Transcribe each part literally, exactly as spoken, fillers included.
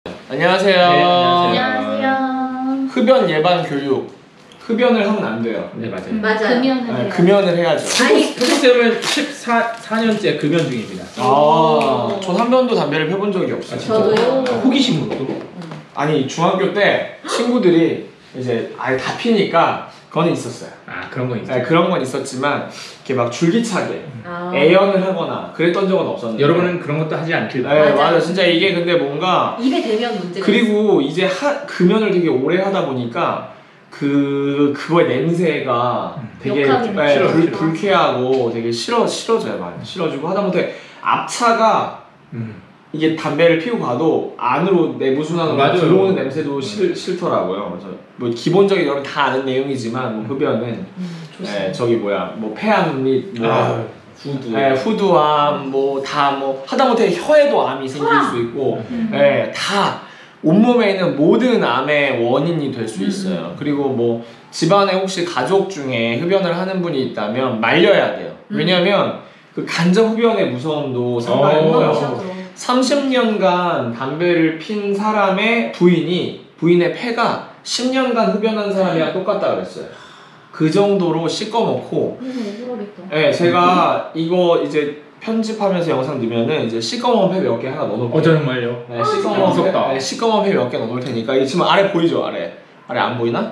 안녕하세요. 네, 안녕하세요. 안녕하세요. 흡연 예방 교육. 흡연을 하면 안 돼요. 네, 맞아요. 음, 맞아요. 금연을 네, 해요. 금연을 해야죠. 아니, 흡연쌤은 십사 년째 금연 중입니다. 아, 전 한 번도 담배를 펴본 적이 없어요. 아, 진짜? 저도요. 아, 호기심으로. 아니, 중학교 때 친구들이 이제 아예 다 피니까 그건 있었어요. 아, 그런 거 있죠. 네, 그런 건 있었지만 이렇게 막 줄기차게 아. 애연을 하거나 그랬던 적은 없었는데. 여러분은 그런 것도 하지 않길 네, 바랍니다. 맞아. 진짜 이게 근데 뭔가 입에 대면 문제가 그리고 이제 하, 금연을 되게 오래 하다 보니까 그 그거의 냄새가 되게 역하긴 네, 싫어, 불, 싫어. 불쾌하고 되게 싫어 싫어져요, 많이 싫어지고 하다못해 앞차가 음. 이게 담배를 피우고 가도 안으로 내부 순환으로 맞아요. 들어오는 냄새도 음. 싫, 싫더라고요. 그래서 뭐 기본적인 여러분 다 아는 내용이지만 뭐 흡연은 음, 좋습니다. 네, 저기 뭐야 뭐 폐암 및뭐 아, 후두. 네, 후두암 뭐 다 뭐 하다못해 혀에도 암이 생길 혈암. 수 있고 음. 네, 다 온몸에 있는 모든 암의 원인이 될 수 있어요. 그리고 뭐 집안에 혹시 가족 중에 흡연을 하는 분이 있다면 말려야 돼요. 왜냐면 그 간접 흡연의 무서움도 상당히 어. 커요. 무시하죠. 삼십 년간 담배를 핀 사람의 부인이 부인의 폐가 십 년간 흡연한 사람이랑 똑같다 그랬어요. 그 정도로 시꺼멓고 음, 모르겠다. 네, 제가 이거 이제 편집하면서 영상 넣으면은 이제 시꺼먼 폐 몇 개 하나 넣어놓을게요. 어, 정말요? 네, 시꺼먼 폐, 무섭다. 네, 시꺼먼 폐 몇 개 넣어놓을 테니까 이 지금 아래 보이죠, 아래. 아래 안 보이나?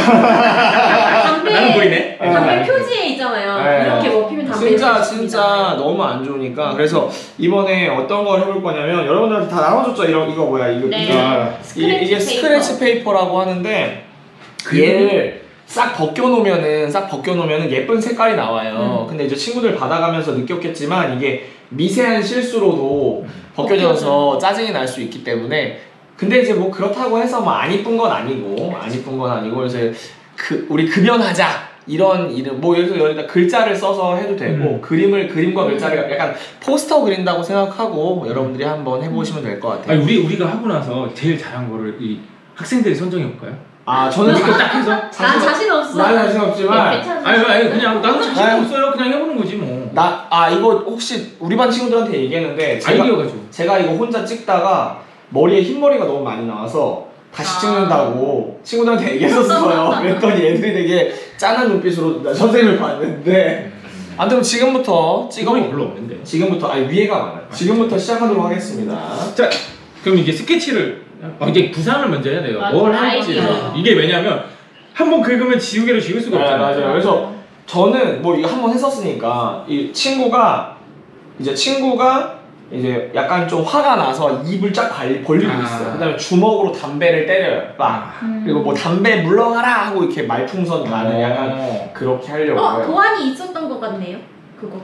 담배, 나는 보이네. 담배 네. 표지에 있잖아요. 네. 이렇게 뭐 피면 담배 진짜 피우는 진짜 겁니다. 너무 안 좋으니까 그래서 이번에 어떤 걸 해볼 거냐면 여러분들한테 다 나눠줬죠. 이런 이거 뭐야 이거 네. 이게 아, 이게, 이게 스크래치 스크래치 페이퍼라고 하는데 얘를 싹 벗겨놓으면은 싹 벗겨놓으면은 예쁜 색깔이 나와요. 근데 이제 친구들 받아가면서 느꼈겠지만 이게 미세한 실수로도 벗겨져서 짜증이 날 수 있기 때문에 근데 이제 뭐 그렇다고 해서 뭐 안 이쁜 건 아니고 안 이쁜 건 아니고 그래서 그 우리 금연하자 이런 이름 뭐 여기서 여기다 글자를 써서 해도 되고 음. 그림을 그림과 글자를 약간 포스터 그린다고 생각하고 여러분들이 한번 해보시면 될 것 같아요. 아니, 우리, 우리가 하고 나서 제일 잘한 거를 이 학생들이 선정해볼까요? 아 저는 이거 딱 해서? 난 자신 없어. 나는 자신 없지만 괜찮아. 아니, 아니, 그냥 나는 자신 아유. 없어요. 그냥 해보는 거지, 뭐. 나 아 이거 혹시 우리 반 친구들한테 얘기했는데 제가, 아이디어가 좀. 제가 이거 혼자 찍다가 머리에 흰머리가 너무 많이 나와서 다시 아. 찍는다고 친구들한테 얘기했었어요. 그랬더니 애들이 되게 짠한 눈빛으로 나 선생님을 봤는데 아무튼 지금부터 찍어이 찍어 별로 없는데. 지금부터 아니 위에가 많아요. 지금부터 시작하도록 하겠습니다. 자, 그럼 이게 스케치를 어, 이제 구상을 먼저 해야 돼요. 맞아, 뭘 할지. 아이디어. 이게 왜냐면 한 번 긁으면 지우개로 지울 수가 네, 없잖아요. 맞아요. 그래서 저는 뭐 이거 한 번 했었으니까 이 친구가 이제 친구가 이제 약간 좀 화가 나서 입을 쫙 발- 벌리고 아. 있어요. 그다음에 주먹으로 담배를 때려요. 막 음. 그리고 뭐 담배 물러가라 하고 이렇게 말풍선 가는 약간 어. 그렇게 하려고 어, 해요. 도안이 있었던 것 같네요. 그거.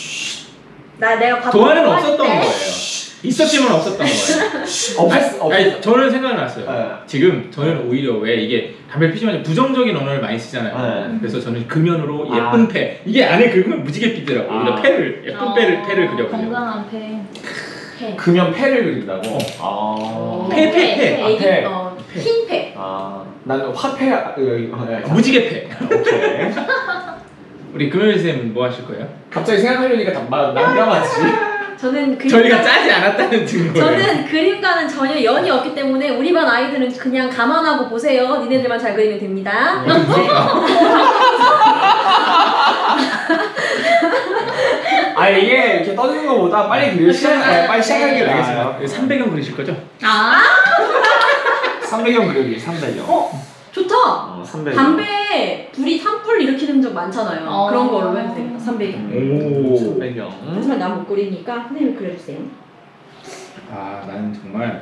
나 내가 봤 도안은 없었던 거예요. 있었지만 없었던 거예요. 없었 없. 아니, 저는 생각났어요. 네. 지금 저는 오히려 왜 이게 담배 피지만 부정적인 언어를 많이 쓰잖아요. 네. 그래서 저는 금연으로 아. 예쁜 폐. 이게 안에 긁으면 무지개 삐더라고. 아. 오히려 폐를 예쁜 어, 폐를 폐를 그려보려고. 건강한 폐. 폐. 금연 폐를 그린다고. 어. 아. 폐, 폐, 폐. 아, 폐. 어, 폐. 흰 폐. 아. 나는 화폐. 아, 그, 어, 네. 무지개 폐. 오케이. 우리 금연 쌤 뭐 하실 거예요? 갑자기 생각하려니까 다 마- 난감하지. 저는 그림 저희가 짜지 않았다는 증거예요. 저는 그림과는 전혀 연이 없기 때문에 우리 반 아이들은 그냥 감안하고 보세요. 니네들만 잘 그리면 됩니다. 어, 무섭다. 아 이게 이렇게 떠드는 것보다 빨리 그리고 시작 네, 빨리 시작하는 게 나아요. 아, 삼백원 그리실 거죠? 아, 삼백형 그리기 삼백형. 어, 좋다. 어, 삼백형. 담배 불이 산불 일으키는 적 많잖아요. 어. 그런 걸로 해도 되겠다. 삼백이. 오. 삼백형. 하지만 난 못 그리니까 선생님이 그려주세요. 아, 나는 정말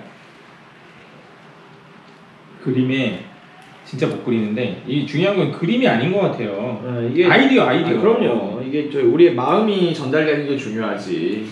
그림에 진짜 못 그리는데 이 중요한 건 그림이 아닌 것 같아요. 어, 이게 아이디어, 아, 아이디어. 그럼요. 이게 저 우리의 마음이 전달되는 게 중요하지.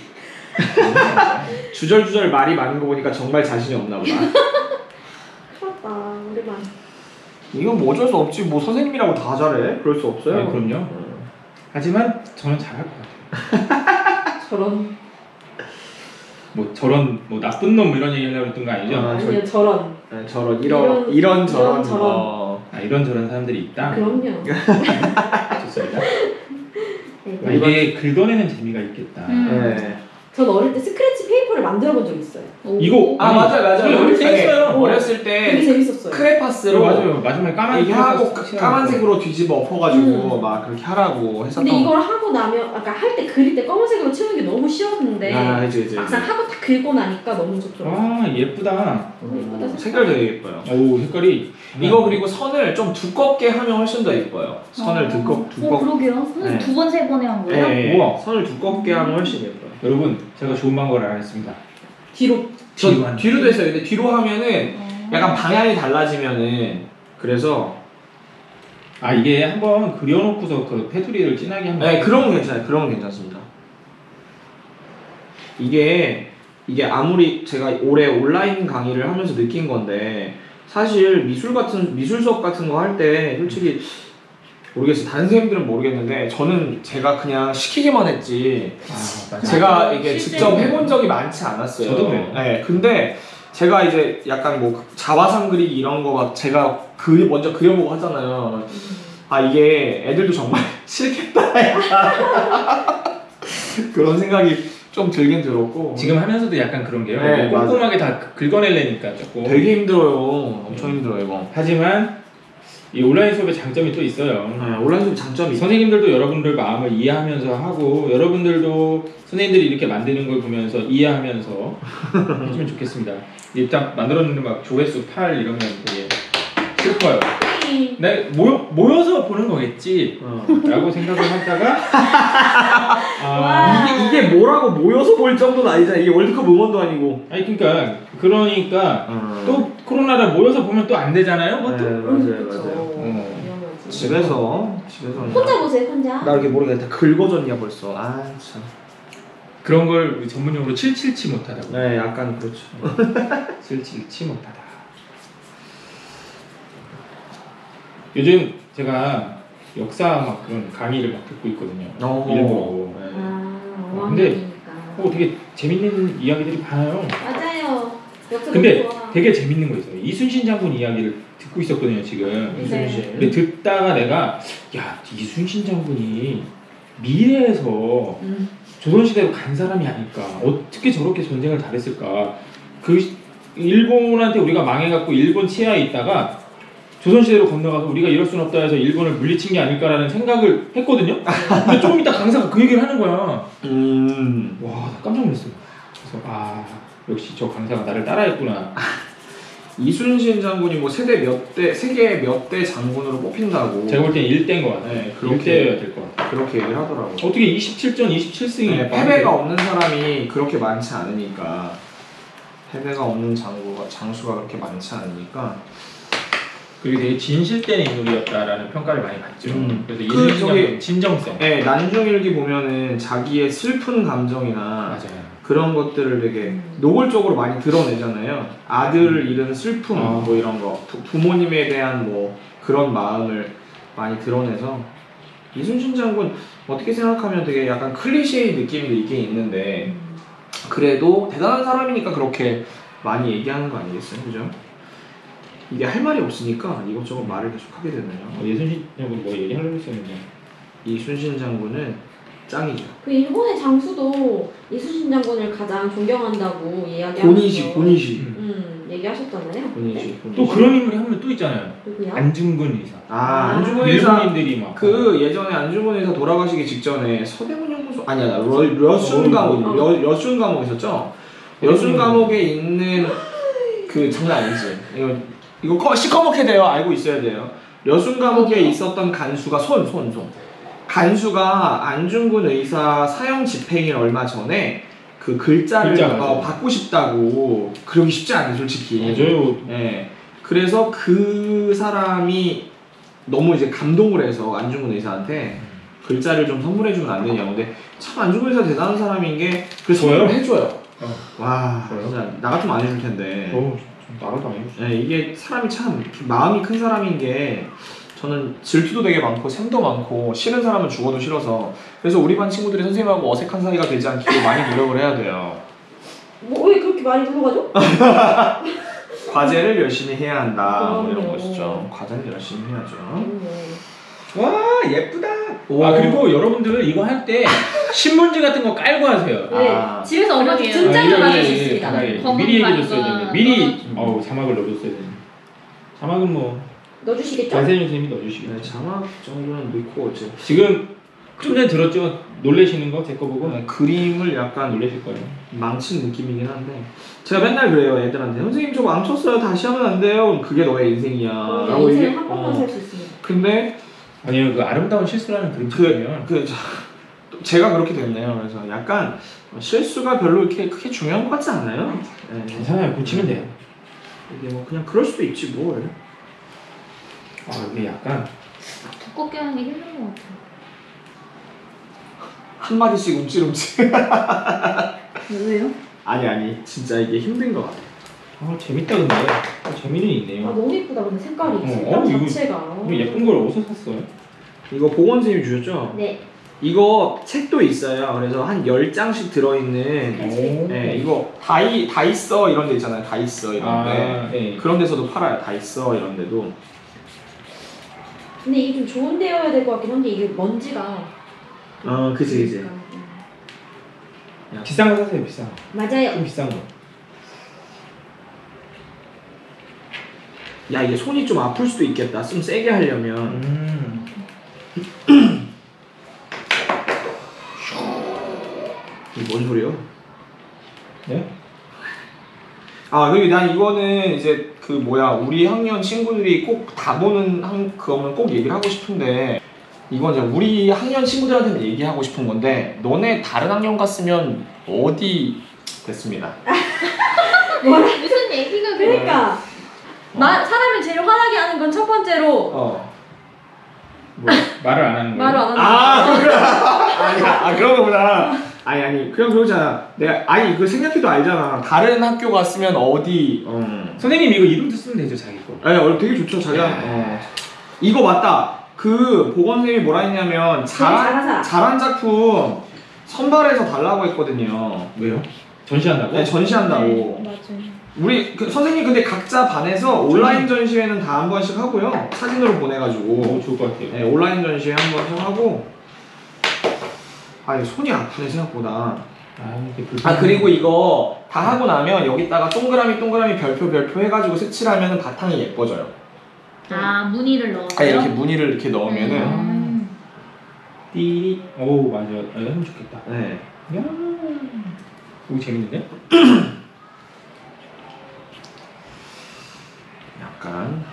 주절주절 말이 많은 거 보니까 정말 자신이 없나 보다. 그렇다. 우리 반. 이건 뭐 어쩔 수 없지. 뭐 선생님이라고 다 잘해. 그럴 수 없어요. 아, 그럼요. 어. 하지만 저는 잘할 것 같아요. 저런. 뭐 저런 뭐 나쁜 놈 이런 얘기 하려고 했던 거 아니죠? 아, 저- 아니요, 저런. 네, 저런 이런 이런- 이런 저런 이런 저런. 어. 아, 이런 저런 사람들이 있다. 그럼요. 좋습니다. 네, 아, 이게 긁어내는 재미가 있겠다. 음. 네. 전 어릴 때 스크래치 페이퍼를 피규어를 만들어 본 적이 있어요. 이거 아 아니, 맞아요 맞아요. 어렸을 때 네, 했어요. 어렸을 되게 때 재밌었어요. 크레파스로 네, 맞아요. 마지막에 까만 이게 하고 색깔 까만색으로 뒤집어 엎어가지고 음. 막 그렇게 하라고 했었던. 근데 이걸 하고 나면 아까 할 때 그릴 때 검은색으로 채우는 게 너무 쉬웠는데 아, 그치, 그치, 막상 그치. 하고 딱 긁고 나니까 너무 좋더라고요. 아 예쁘다. 너무 예쁘다. 음, 색깔 되게 예뻐요. 오 색깔이 이거 그리고 선을 좀 두껍게 하면 훨씬 더 예뻐요. 선을 두껍 어, 두껍. 그러게요. 네. 두 번, 세 번에 한 거예요? 네, 우와. 선을 두껍게 하면 훨씬 예뻐요. 여러분 제가 좋은 방법을 알았습니다. 뒤로. 저 뒤로 하는 뒤로도 했어요. 근데 뒤로 하면은 어. 약간 방향이 달라지면은 그래서 아 이게 한번 그려놓고서 그 테두리를 진하게 하면 네 그런 건 괜찮아요. 그런 건 괜찮습니다. 이게 이게 아무리 제가 올해 온라인 강의를 하면서 느낀 건데 사실 미술 같은 미술 수업 같은 거 할 때 솔직히 모르겠어요. 다른 선생님들은 모르겠는데 저는 제가 그냥 시키기만 했지 아 맞아. 제가 이게 실제로. 직접 해본 적이 많지 않았어요. 저도 그래요. 네, 근데 제가 이제 약간 뭐 자화상 그리기 이런 거 막 제가 그 먼저 그려보고 하잖아요. 아 이게 애들도 정말 싫겠다 약간 그런 생각이 좀 들긴 들었고 지금 하면서도 약간 그런 게요. 네, 뭐 꼼꼼하게 다 긁어내려니까 조금. 되게 힘들어요. 엄청 힘들어요 이거. 하지만 이 온라인 수업의 장점이 또 있어요. 네, 온라인 수업 장점이 있어요. 선생님들도 여러분들 마음을 이해하면서 하고 여러분들도 선생님들이 이렇게 만드는 걸 보면서 이해하면서 해주면 좋겠습니다. 일단 만들었는데 막 조회수 팔 이러면 되게 슬퍼요. 네, 모여, 모여서 보는 거겠지 어. 라고 생각을 하다가 와. 아, 이게, 이게 뭐라고 모여서 볼 정도는 아니잖아. 이게 월드컵 응원도 아니고. 아니 그러니까 그러니까 어. 또 코로나라 모여서 보면 또 안 되잖아요. 네, 그것도 맞아요, 그쵸. 맞아요. 어. 위험하지. 집에서 집에서 혼자 보세요, 혼자. 나 이렇게 모르겠다. 긁어졌냐 벌써. 아 참. 그런 걸 전문용어로 칠칠치 못하다고. 네, 약간 그렇죠. 칠칠치 못하다. 요즘 제가 역사 막 그런 강의를 막 듣고 있거든요. 어. 일부러. 네. 아, 근데 어학연이니까. 어, 되게 재밌는 이야기들이 많아요. 맞아요. 역사 근데 너무 좋아. 되게 재밌는 거 있어요. 이순신 장군 이야기를 듣고 있었거든요, 지금. 네. 이순신. 근데 듣다가 내가 야, 이순신 장군이 미래에서 음. 조선시대로 간 사람이 아닐까. 어떻게 저렇게 전쟁을 잘했을까. 그 일본한테 우리가 망해갖고 일본 치하에 있다가 조선시대로 건너가서 우리가 이럴 순 없다 해서 일본을 물리친 게 아닐까라는 생각을 했거든요. 근데 조금 이따 강사가 그 얘기를 하는 거야. 음. 와, 나 깜짝 놀랐어. 그래서 아, 역시 저 강사가 나를 따라했구나. 이순신 장군이 뭐 세대 몇 대, 세계 몇 대 장군으로 뽑힌다고. 제가 볼 땐 일 대인 것 같아요. 네, 일 대여야 될 것 같아요. 그렇게 얘기를 하더라고. 어떻게 이십칠 전 이십칠 승이 네, 패배가 없는 사람이 그렇게 많지 않으니까. 패배가 없는 장구가 장수가 그렇게 많지 않으니까. 그리고 되게 진실된 인물이었다라는 평가를 많이 받죠. 음. 그래서 그 이순신 저기- 장군 진정성. 네, 난중일기 보면은 자기의 슬픈 감정이나 맞아요. 그런 것들을 되게 노골적으로 많이 드러내잖아요. 아들을 잃은 슬픔, 아. 뭐 이런 거, 부, 부모님에 대한 뭐 그런 마음을 많이 드러내서 이순신 장군 어떻게 생각하면 되게 약간 클리셰의 느낌도 있긴 있는데 그래도 대단한 사람이니까 그렇게 많이 얘기하는 거 아니겠어요, 그죠? 이게 할 말이 없으니까 이것저것 말을 계속 하게 되네요. 어, 예순신 장군 뭐 얘기하려고 했었는데. 이순신 장군은 짱이죠. 그 일본의 장수도 이순신 장군을 가장 존경한다고 이야기하면서 고니시, 고니시, 음, 얘기하셨잖아요. 고니시. 고니시. 또 그런 인물이 한 명 또 있잖아요. 누구야? 안중근 의사. 아, 안중근 의사. 일본인들이 막 그 예전에 안중근 의사 돌아가시기 직전에 서대문 연구소 아니야 러, 여순 감옥 어. 여, 여순 감옥 있었죠? 여순 감옥에 있는 그 장난 아니지. 이거 이거 커, 시커멓게 돼요. 알고 있어야 돼요. 여순 감옥에 있었던 간수가 손, 손, 손. 간수가 안중근 의사 사형 집행일 얼마 전에 그 글자를 글자, 어, 맞아요. 받고 싶다고 그러기 쉽지 않아요, 솔직히. 맞아요. 예. 그래서 그 사람이 너무 이제 감동을 해서 안중근 의사한테 글자를 좀 선물해주면 안 되냐고. 근데 참 안중근 의사 대단한 사람인 게 그래서 저요? 선물을 해줘요. 어. 와, 저요? 진짜 나 같으면 안 해줄 텐데. 어, 나라도 아니고. 예, 이게 사람이 참 마음이 큰 사람인 게 저는 질투도 되게 많고 샘도 많고 싫은 사람은 죽어도 싫어서 그래서 우리 반 친구들이 선생님하고 어색한 사이가 되지 않기로 많이 노력을 해야 돼요. 뭐 왜 그렇게 많이 불러가죠? 과제를 열심히 해야 한다. 뭐 이런 그럼요. 것이죠. 과제를 열심히 해야죠. 음. 와 예쁘다. 오. 아 그리고 여러분들 이거 할 때 신문지 같은 거 깔고 하세요. 네, 아. 집에서 엄마한테 그러게요. 등장을 아, 받을 예, 수 예, 있습니다. 바닥에 검은 미리 얘기해줬어야 바지가 되는데 미리 떨어지고. 어우 자막을 넣어줬어야 되는데 자막은 뭐 넣어주시겠죠? 자세히 선생님이 넣어주시겠죠. 네, 자막 정도는 넣고 어째. 지금 좀 전에 들었죠? 놀래시는 거 제 거 보고 네, 그림을 약간 놀라실 거예요. 망친 느낌이긴 한데 제가 맨날 그래요 애들한테 선생님 저거 안 쳤어요 다시 하면 안 돼요 그게 너의 인생이야 라고 인생 얘기- 한 번만 어. 살 수 있습니다. 근데 아니요 그 아름다운 실수라는 그림 그, 찾으면 그 자, 또 제가 그렇게 됐네요 그래서 약간 실수가 별로 이렇게 크게 중요한 것 같지 않아요? 네. 괜찮아요 고치면 돼요. 이게 뭐 그냥 그럴 수도 있지 뭘 아 이게 약간 두껍게 하는 게 힘든 것 같아요. 한마디씩 움찔움찔 왜요? 아니 아니 진짜 이게 힘든 것 같아 아 재밌다 근데 아, 재미는 아 있네요. 너무 예쁘다 근데 색깔이 어, 색깔 어, 이거- 자체가. 이거 예쁜 걸 어디서 샀어요? 이거 보건 선생님이 주셨죠? 네. 이거 책도 있어요 그래서 한 열 장씩 들어있는 오. 네, 이거 다이 다이써 이런 데 있잖아요. 다이써 이런 데. 아, 네. 그런 데서도 팔아요. 다이써 이런 데도. 근데 이게 좀 좋은 데여야 될 것 같긴 한데 이게 먼지가. 어, 그치 그치. 음. 비싼 거 사세요 비싼 거. 맞아요. 좀 비싼 거. 야 이게 손이 좀 아플 수도 있겠다. 좀 세게 하려면. 음. 이게 뭔 소리요? 네? 아 그리고 난 이거는 이제 그 뭐야 우리 학년 친구들이 꼭 다 보는 한 그거는 꼭 얘기를 하고 싶은데 이건 이제 우리 학년 친구들한테는 얘기하고 싶은 건데 너네 다른 학년 갔으면 어디 됐습니다. 뭐라? 무슨 얘기가 그래? 그러니까 마, 사람을 제일 화나게 하는 건 첫 번째로 어. 뭐 말을 안 하는 거예요? 말을 안 하는 아 거. 그래. 아니 아 그런 거구나. 아니 아니 그냥 그러잖아. 내가 아니 그 생각해도 알잖아. 다른 학교 갔으면 어디. 어. 선생님 이거 이름도 쓰면 되죠 자기 거. 아니 어, 되게 좋죠 자기가. 어. 이거 맞다. 그 보건 선생님이 뭐라 했냐면 잘한 잘하자. 잘한 작품 선발해서 달라고 했거든요. 왜요? 전시한다고? 네 전시한다고. 맞아요. 우리 그 선생님 근데 각자 반에서 온라인 전시회는 다 한 번씩 하고요. 사진으로 보내가지고. 오 좋을 것 같아요. 네, 온라인 전시회 한 번씩 하고. 아니 손이 아프네 생각보다. 아, 이렇게 불편한 아 그리고 이거 다 하고 나면 여기다가 동그라미 동그라미 별표 별표 해가지고 색칠하면 바탕이 예뻐져요. 아 무늬를 넣어서. 아 이렇게 무늬를 이렇게 넣으면은 음. 띠리. 오 맞아. 아, 이거 하면 좋겠다. 네. 야, 이거 재밌는데? 약간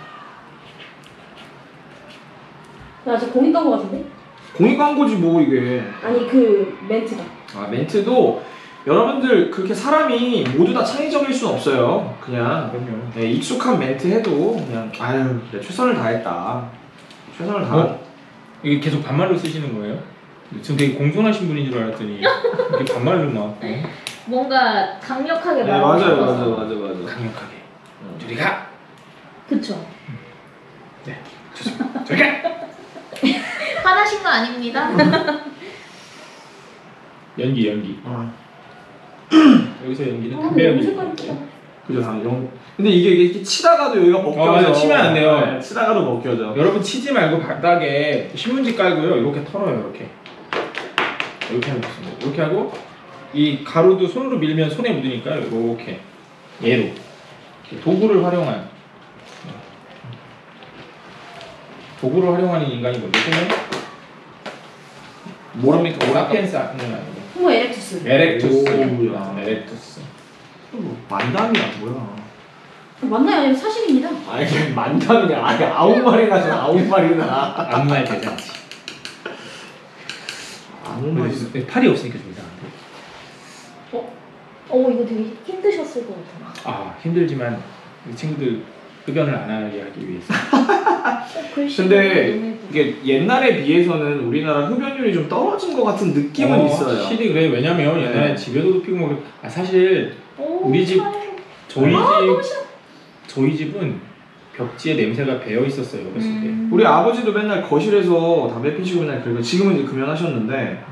나 진짜 공익 광고 같은데? 공익 광고지 뭐 이게. 아니 그 멘트가. 아 멘트도 여러분들 그렇게 사람이 모두 다 창의적일 순 없어요. 그냥 그럼요. 네, 익숙한 멘트 해도 그냥 아유 내가 최선을 다했다. 최선을 다. 어? 이게 계속 반말로 쓰시는 거예요? 전 되게 공손하신 분인 줄 알았더니 이렇게 반말로 막 네. 뭔가 강력하게 네 말하고 맞아요 싶어서. 맞아요 맞아요 맞아요. 강력하게. 어. 저리 가. 그쵸. 네. 좋습니다. 저리 가. 화나신 거 아닙니다. 연기 연기. 어. 여기서 연기는 아, 담배 너무 연기. 색깔 예쁘다. 그죠 당 영. 근데 이게 이렇게 치다가도 여기가 벗겨져. 어, 맞아. 치면 안 돼요. 네, 치다가도 벗겨져. 여러분 치지 말고 바닥에 신문지 깔고요. 이렇게 털어요. 이렇게. 이렇게 하면 좋습니다. 이렇게 하고 이 가루도 손으로 밀면 손에 묻으니까 이렇게 얘로 도구를 활용한 도구를 활용하는 인간이 뭔데? 보면 모릅니까? 오라펜스 아니면 아니고 홍보 에렉투스. 에렉투스. 오우야. 아, 에렉투스. 만담이야 뭐야? 맞나요? 아니면 사실입니다. 아니 그냥 만담이냐? 아니 아홉 마리나 저 아홉 마리나. 아무 말 대잔치. 아무 말. 네, 팔이 없으니까 좀 이상한데. 어 이거 되게 힘드셨을 것 같아. 아 힘들지만 이 친구들 흡연을 안 하게 하기 위해서. 어, 글씨가 근데 너무 예쁘다. 이게 옛날에 비해서는 우리나라 흡연율이 좀 떨어진 것 같은 느낌은 어, 있어요. 확실히 그래. 왜냐면 네. 옛날에 집에서도 피고 먹. 아 사실 오, 우리 집 잘. 저희 아, 집 너무 싫어. 저희 집은 벽지에 냄새가 배어 있었어요. 어렸을 때. 음. 우리 아버지도 맨날 거실에서 담배 피시고 맨날 그리고 지금은 이제 금연하셨는데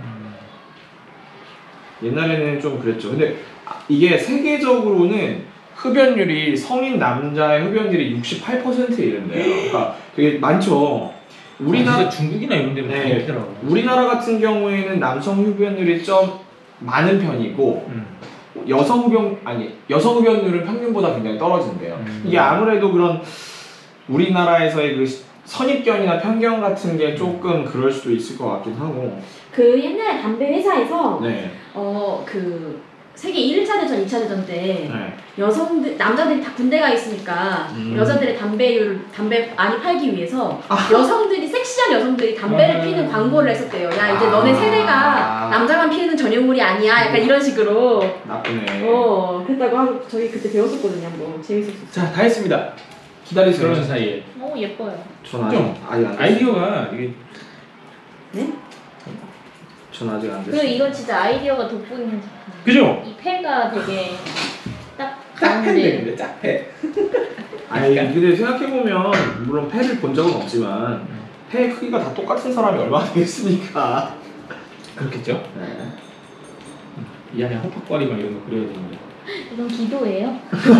옛날에는 좀 그랬죠. 근데 이게 세계적으로는 흡연율이 성인 남자의 흡연율이 육십팔 퍼센트에 이른대요. 그러니까 되게 많죠. 우리나라 아, 진짜 중국이나 이런 데는 네. 많이 있더라고. 우리나라 같은 경우에는 남성 흡연율이 좀 많은 편이고 음. 여성 흡연 아니 여성 흡연율은 평균보다 굉장히 떨어진대요. 음. 이게 아무래도 그런 우리나라에서의 그 선입견이나 편견 같은 게 조금 그럴 수도 있을 것 같긴 하고. 그 옛날에 담배 회사에서 네. 어 그 세계 일 차 대전, 이 차 대전 때 네. 여성들 남자들이 다 군대 가 있으니까 음. 여자들의 담배율 담배 많이 팔기 위해서 아. 여성들이 섹시한 여성들이 담배를 아. 피는 광고를 했었대요. 야 이제 아. 너네 세대가 남자만 피우는 전형물이 아니야. 약간 이런 식으로. 나쁘네. 어 그랬다고 하고 저희 그때 배웠었거든요. 한번 재밌었어요. 자, 다 했습니다. 기다리세요. 그러는 사이에 오 예뻐요. 전 아직 좀 아직 안 됐어요. 아이디어가 이게 네? 전 아직 안 그리고 됐어요. 이건 진짜 아이디어가 돋보이는 제품. 그죠? 이 폐가 되게 딱 짝패 가운데. 되는데 짝패. 아니 근데 생각해보면 물론 폐를 본 적은 없지만 폐의 크기가 다 똑같은 사람이 얼마나 되겠습니까? 그렇겠죠? 네. 이 안에 헛팍거리만 이런 거 그려야 됩니다. 이건 기도예요?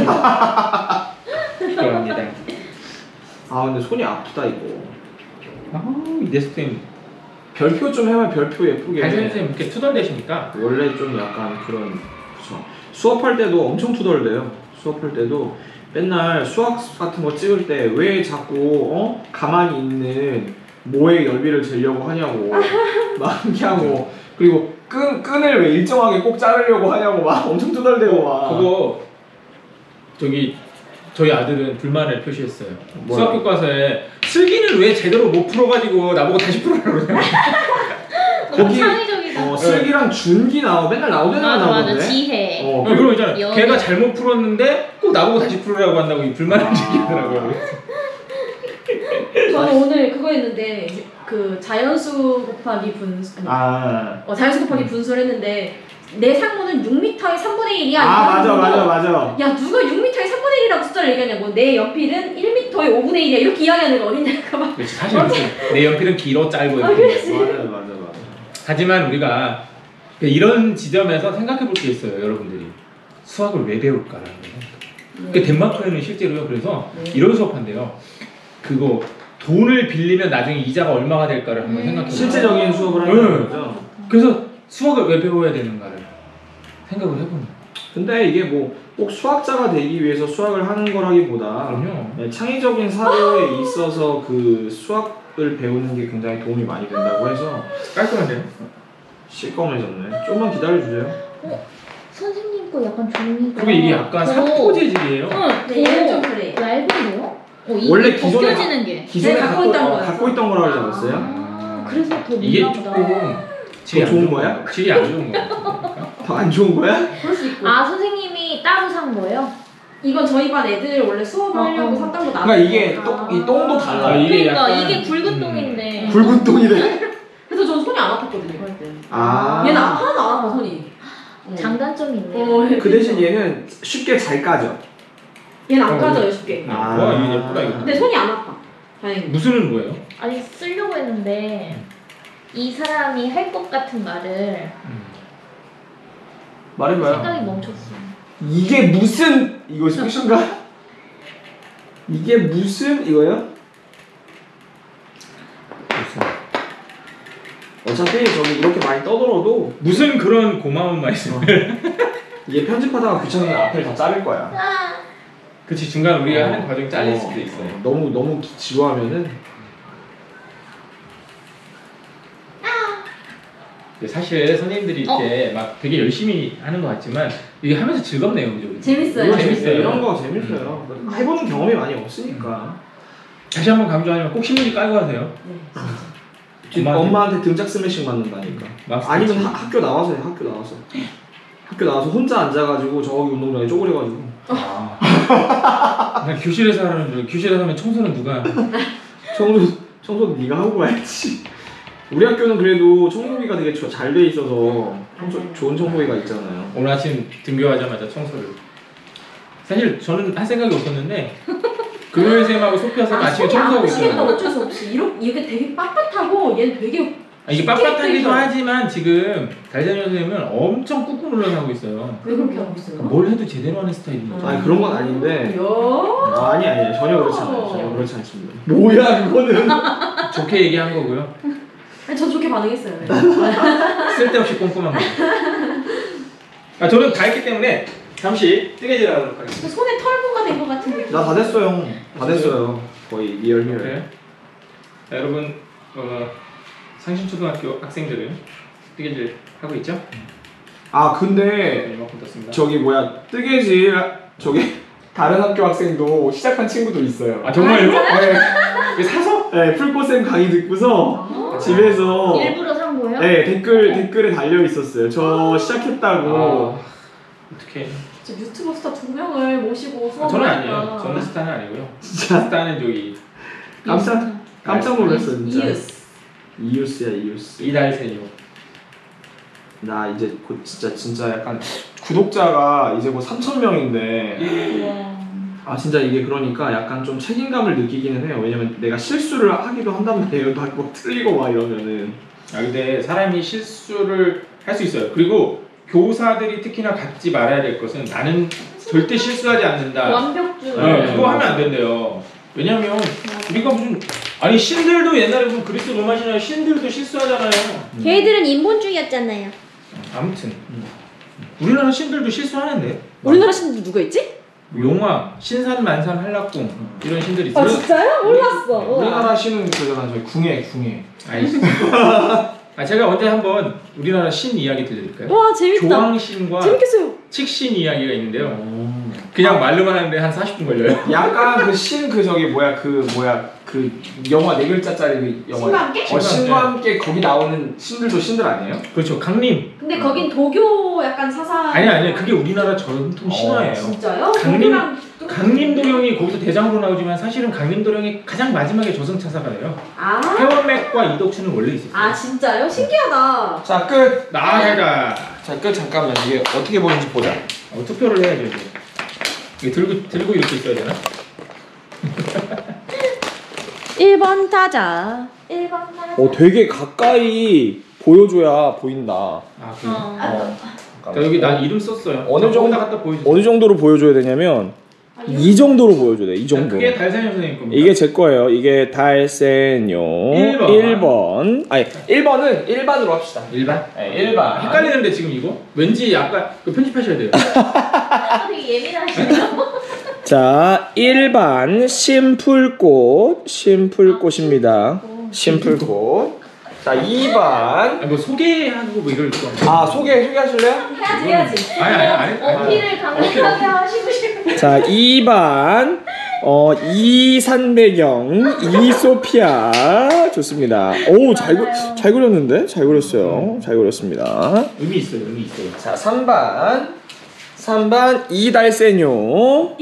필요합니다. 아 근데 손이 아프다 이거. 아우 이 데스크님 별표 좀 해봐. 별표 예쁘게. 달 선생님 이렇게 투덜대십니까? 원래 좀 약간 그런 그쵸. 수업할 때도 엄청 투덜대요. 수업할 때도 맨날 수학 같은 거 찍을 때 왜 자꾸 어 가만히 있는 모의 열비를 재려고 하냐고 막 이렇게 하고 그리고 끈 끈을 왜 일정하게 꼭 자르려고 하냐고 막 엄청 투덜대고 막. 그거 저기 저희 아들은 불만을 표시했어요. 뭐야? 수학 교과서에 슬기는 왜 제대로 못 풀어가지고 나보고 다시 풀으라고 그러냐. 너무 거기- 창의적이다. 어, 슬기랑 준기 나오 맨날 나오잖아 맞아 맞아 나오는데. 지혜. 어, 어, 그런 거 있잖아. 여- 걔가 잘못 풀었는데 꼭 나보고 다시 풀으라고 한다고 이 불만을 아. 제기하더라고요. 저는 오늘 그거 했는데 그 자연수 곱하기 분수 아니, 아, 어, 자연수 곱하기 분수를 했는데 내 상문은 육 미터의 삼분의 일이야. 아 맞아 맞아 맞아. 야 누가 육 미터의 삼분의 일이라고 숫자를 얘기하냐고. 내 연필은 일 미터의 오분의 일이야. 이렇게 이야기하는 거 어딨냐고 막. 그렇지. 사실 무슨 내 연필은 길어 짧고 아, 이렇게. 그렇지. 맞아 맞아 맞아. 하지만 우리가 이런 지점에서 생각해 볼 게 있어요, 여러분들이. 수학을 왜 배울까라는 거. 그 덴마크에는 실제로요. 그래서 네. 이런 수업한대요. 그거 돈을 빌리면 나중에 이자가 얼마가 될까를 한번 음. 생각해 보세요. 실제적인 수업을 하는 응. 거죠. 그래서 수학을 왜 배워야 되는가를 생각을 해보는 거예요. 근데 이게 뭐 꼭 수학자가 되기 위해서 수학을 하는 거라기보다 그럼요. 네, 창의적인 사고에 있어서 그 수학을 배우는 게 굉장히 도움이 많이 된다고 해서 깔끔한데요? 시꺼매졌네. 조금만 기다려주세요. 선생님 거 약간 종이가. 그리고 이게 약간 더- 사포 재질이에요. 응, 네, 얘는 좀 더 그래. 얇은데요? 어, 이게 원래 기존에 벗겨지는 게. 기존에 네, 갖고 갖고, 있던 어, 거였어. 갖고 있던 거라고 하지 않았어요? 아, 그래서 더 이게 묻나 보다. 조금 질이 더 안 좋은 좋은 거야? 거. 질이 안 좋은 거야. 더 안 좋은 거야? 그럴 수 있고. 아 선생님이 따로 산 거예요? 이건 저희 반 애들 원래 수업을 어, 하려고 어. 샀던 거 나눠. 그러니까 이게 아. 똥, 이 똥도 아, 달라. 이게 그러니까 약간- 이게 굵은 음. 똥인데. 붉은 똥이네. 그래서 저는 손이 안 아팠거든요. 할 때. 아. 얘는 하나도 안 아파 손이. 어. 장단점이 있네요. 어, 그 대신 얘는 쉽게 잘 까져. 얘는 안 어, 까져요 쉽게. 아. 와 이게 예쁘다 이거. 근데 손이 안 아파. 다행히. 무슨은 뭐예요? 아니 쓰려고 했는데 이 사람이 할 것 같은 말을 말해봐요. 생각이 멈췄어. 이게 무슨 이거 끝인가? 이게 무슨 이거요? 어차피 저기 이렇게 많이 떠들어도 무슨 그런 고마운 말씀을. 이게 편집하다가 귀찮으면 앞을 다 자를 거야. 그치 중간 우리가 어. 하는 과정이 잘릴 어, 수도 있어요. 어, 너무 너무 기- 지루하면은 근데 사실 선생님들이 이렇게 막 되게 열심히 하는 것 같지만 이게 하면서 즐겁네요, 그죠? 재밌어요. 이거 재밌어요. 재밌어요. 이런 거 재밌어요. 해보는 경험이 많이 없으니까. 다시 한번 강조하지만 꼭 신문지 깔고 하세요. 네. 지금 엄마한테- 엄마한테 등짝 스매싱 맞는다니까. 마스터 아니면 치- 하, 학교 나와서 해, 학교 나와서. 학교 나와서 혼자 앉아가지고 저기 운동장에 쪼그려가지고. 아. 난 교실에서 하는 줄. 교실에서 하면 청소는 누가? 청소 청소도 네가 하고 가야지. 우리 학교는 그래도 청소기가 되게 잘 돼 있어서 청소, 좋은 청소기가 있잖아요. 오늘 아침 등교하자마자 청소를. 사실 저는 할 생각이 없었는데 금요일 쌤하고 소피아 쌤 아, 아침에 손이 안 청소하고 아프시겠다 있어요. 어쩔 수 없이. 이렇게 이게 되게 빳빳하고 얘는 되게 아, 이게 빳빳하기도 하지만 지금 달자녀 선생님은 엄청 꾹꾹 눌러서 하고 있어요. 왜 그렇게 하고 있어요? 뭘 해도 제대로 하는 스타일이에요. 아니 그런 건 아닌데. 야. 아, 아니 아니 전혀 그렇지 않아요. 전혀 그렇지 않습니다. 뭐야 그거는? 좋게 얘기한 거고요. 아니, 저 좋게 반응했어요. 네. 쓸데없이 꼼꼼한 거. 아, 저는 다 했기 때문에 잠시 뜨개질 하도록 하겠습니다. 손에 털보가 된 것 같은 느낌. 나 다 됐어요. 다 됐어요. 거의 리얼 리얼. 네. 자, 여러분 어, 상신초등학교 학생들은 뜨개질 하고 있죠? 아 근데 이만큼 떴습니다. 저기 뭐야 뜨개질 저기 다른 학교 학생도 시작한 친구도 있어요. 아 정말요? 네. 이거 사서? 네, 풀꽃쌤 강의 듣고서 아. 집에서 일부러 산 거예요? 네 댓글 댓글에 달려 있었어요. 저 시작했다고. 아, 어떻게? 진짜 유튜버 스타 두 명을 모시고 아, 수업을 저는 하니까. 아니에요. 저는 스타는 아니고요. 진짜 스타는 저기 깜짝 깜짝 놀랐어 진짜. 이유스. 이유스야 이유스. 이달세요. 나 이제 곧 진짜 진짜 약간 구독자가 이제 곧 삼천 명인데 와. 아 진짜 이게 그러니까 약간 좀 책임감을 느끼기는 해요. 왜냐면 내가 실수를 하기도 한단 말이에요. 막 뭐 틀리고 막 이러면은. 아 근데 사람이 실수를 할 수 있어요. 그리고 교사들이 특히나 갖지 말아야 될 것은 나는 절대 실수하지 않는다. 완벽주의. 네, 그거 하면 안 된대요. 왜냐면 우리가 무슨 아니 신들도 옛날에 무슨 그리스 로마 신화 신들도 실수하잖아요. 걔들은 인본주의였잖아요. 아무튼 우리나라 신들도 실수하는데. 우리나라 신들 누가 있지? 용화, 신산, 만산, 한락궁 이런 신들이 있어요. 아 진짜요? 몰랐어. 우리나라 신은 그잖아 저희 궁예 궁예. 아니, 아 제가 언제 한번 우리나라 신 이야기 들려드릴까요? 와 재밌다. 조왕신과 재밌겠어요. 칙신 이야기가 있는데요. 그냥 말로만 하는데 한 사십 분 걸려요. 약간 그 신 그 저기 뭐야 그 뭐야 그 영화 네 글자짜리 그 영화. 신과 함께? 어, 신과 함께 거기 나오는 신들도 신들 아니에요? 그렇죠. 강림. 근데 거긴 도교 약간 사상. 아니 아니 그게 우리나라 전통 신화예요. 진짜요? 강림 도교랑 또- 강림도령이 거기서 대장으로 나오지만 사실은 강림도령이 가장 마지막에 조선차사가 돼요. 아. 회원맥과 이덕춘은 원래 있었어요. 아 진짜요? 신기하다. 자 끝. 나가자. 자 끝 잠깐만 이게 어떻게 보이는지 보자. 어, 투표를 해야죠 이제. 이게 들고 들고 이렇게 있어야 되나? 일 번 타자. 일 번 타자. 어 되게 가까이 보여줘야 보인다. 아 그래. 어. 어. 자 여기 난 이름 썼어요. 어느 자, 정도- 거기다 갖다 보여주세요. 어느 정도로 보여줘야 되냐면 아, 이 정도로 보여줘야 돼. 이 자, 정도. 그게 달사님 선생님 겁니다. 이게 제 거예요. 이게 달센요 일 번. 일 번. 아니 일 번은 일반으로 합시다. 일반? 네, 일반. 헷갈리는데 지금 이거? 왠지 약간 그 편집하셔야 돼요. 아, 되게 예민하시네요. 자, 일 반 심풀꽃, 심풀꽃입니다. 심풀꽃. 자, 이 반. 아, 뭐 소개하고 뭐 이럴 거. 아, 소개 소개하실래요? 해야지 해야지. 아니 아니 아니. 아니. 어필을 강력하게 하시고 싶어요. 자, 이 반. 어, 이산배경, 이소피아. 좋습니다. 오, 잘, 그, 잘 그렸는데? 잘 그렸어요. 잘 그렸습니다. 의미 있어요. 의미 있어요. 자, 삼 반. 삼 반 이달세뇨.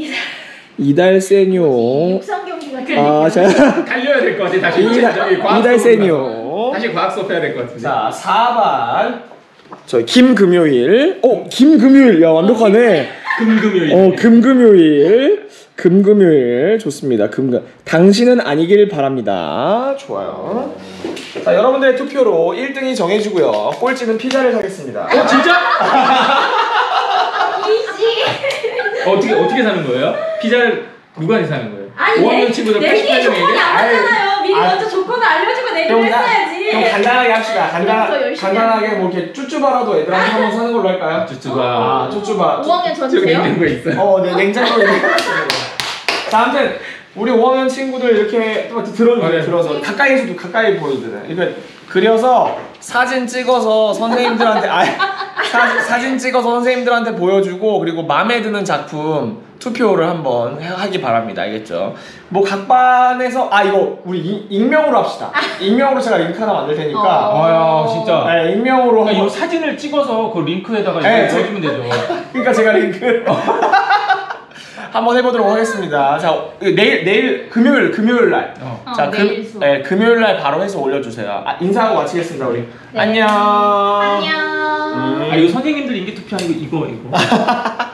이달세뇨. 육상 경기 같은. 아, 자, 달려야 될 것 같아. 다시 이달- 저기 과학 이달세뇨. 수업으로. 다시 과학 수업 해야 될 것 같은데. 자, 사 반. 저 김금요일. 어, 김금요일. 야, 완벽하네. 금금요일. 어, 금금요일. 금금요일. 좋습니다. 금금. 당신은 아니길 바랍니다. 좋아요. 자, 여러분들의 투표로 일 등이 정해지고요. 꼴찌는 피자를 사겠습니다. 어 진짜? 이지. 어, 어떻게 어떻게 사는 거예요? 피자를 누구한테 사는 거예요? 아니 오 학년 내 친구들 내기 팔십팔 조건이 명에게? 안 하잖아요. 미리 아유. 먼저 조건을 알려주고 내기를 그럼 나- 했어야지. 그럼 간단하게 합시다. 그럼 더 간단, 열심히 간단하게 뭐 이렇게 쭈쭈바라도 애들한테 한번 사는 걸로 할까요? 쭈쭈가. 아, 쭈쭈바. 오 학년 저기 전주세요? 냉장고에 있어요. 어, 네, 냉장고에 있는 거. 자, 아무튼 우리 오 학년 친구들 이렇게 또 들어주세요. 아, 네. 들어서 가까이서도 가까이 보여드려요. 이거 그려서 사진 찍어서 선생님들한테 아, 사, 사진 찍어서 선생님들한테 보여주고 그리고 마음에 드는 작품 투표를 한번 해- 하기 바랍니다. 알겠죠? 뭐 각 반에서 아 이거 우리 이, 익명으로 합시다. 익명으로 제가 링크 하나 만들 테니까. 어. 아야 진짜. 네, 익명으로. 그러니까 이 한번- 사진을 찍어서 그 링크에다가 네, 이거 제- 넣어주면 되죠. 그러니까 제가 링크 한번 해보도록 하겠습니다. 자, 내일 내일 금요일 금요일 날. 어. 어, 자, 내일 금, 수업. 네, 금요일 날 바로 해서 올려주세요. 아, 인사하고 마치겠습니다, 우리. 네. 안녕. 안녕. 음. 아 이거 선생님들 인기 투표 아니고 이거 이거.